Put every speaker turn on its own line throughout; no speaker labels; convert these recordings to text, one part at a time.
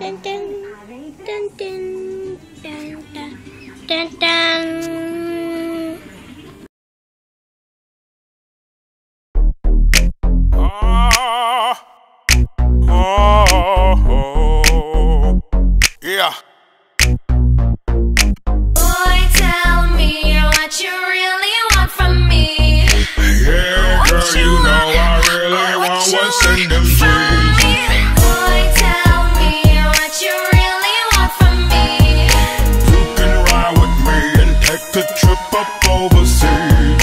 Yeah.
Boy, tell me what you really want from me.
Yeah, girl, you know I really want what's in them jeans.
Boy, tell me what you really want from me.
You can ride with me and take a trip up overseas.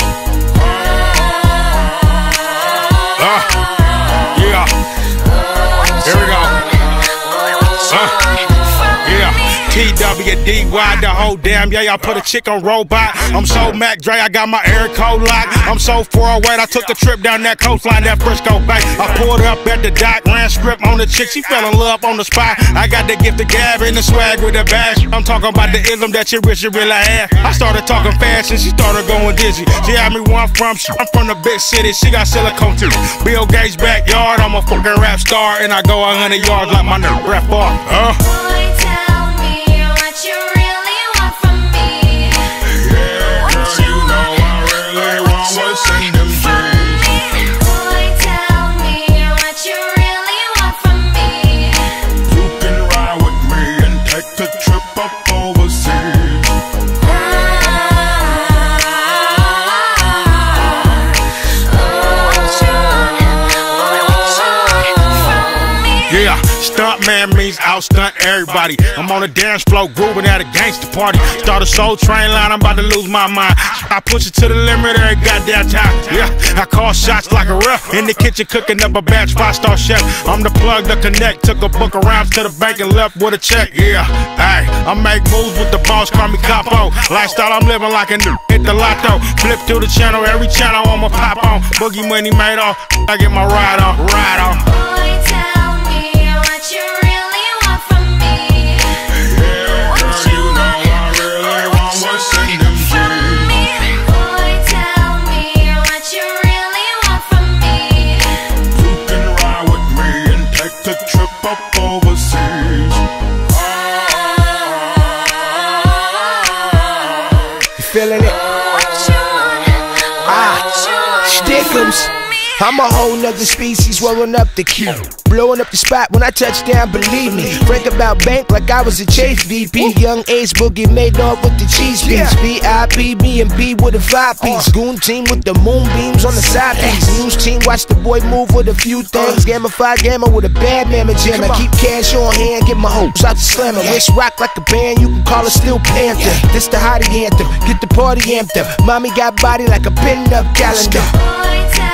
Yeah. Here we go. TWDY, the whole damn, yeah, y'all put a chick on robot. I'm so Mac Dre, I got my air code locked. I'm so far away, I took a trip down that coastline, that Frisco Bay. I pulled up at the dock, ran script on the chick, she fell in love on the spot. I got the gift of gab and the swag with the bash. I'm talking about the ism that you wish you really had. I started talking fast and she started going dizzy. She had me where I'm from the big city, she got silicone teeth. Bill Gates' backyard, I'm a fucking rap star, and I go 100 yards like my nigga breath off.
Boy, tell me what you really want from me.
Yeah, girl, you know I really want what's in them jeans.
Boy, tell me what you really want from me.
You can ride with me and take a trip up overseas. Yeah, stunt man means outstunt everybody. I'm on the dance floor grooving at a gangster party. Start a Soul Train line, I'm about to lose my mind. I push it to the limit every goddamn time. Yeah, I call shots like a ref. In the kitchen cooking up a batch, 5-star chef. I'm the plug, the connect. Took a book around to the bank and left with a check. Yeah, hey, I make moves with the boss, call me Capo. Lifestyle I'm living like a new. Hit the lotto, flip through the channel, every channel I'ma pop on. Boogie money made off, I get my ride on, ride on.
Boy, tell me what you really want from me.
Yeah, girl, you know I really want what's in them jeans.
Boy, tell me what you really want from me.
You can ride with me and take a trip up overseas.
You feeling it? Stickums. I'm a whole nother species, rolling up the queue, blowing up the spot when I touch down, believe me. Frank about bank like I was a Chase VP. Young Ace Boogie made off with the cheese beans. VIP, B&B with a 5-piece. Goon team with the moonbeams on the side piece. News team watch the boy move with a few things. Gamma 5 Gamma with a bad mamma jammer. Keep cash on hand, get my hopes out the slammer. Wrist rock like a band, you can call it Steel Panther. This the hottie anthem, get the party amped up. Mommy got body like a pinned up calendar.
Boy,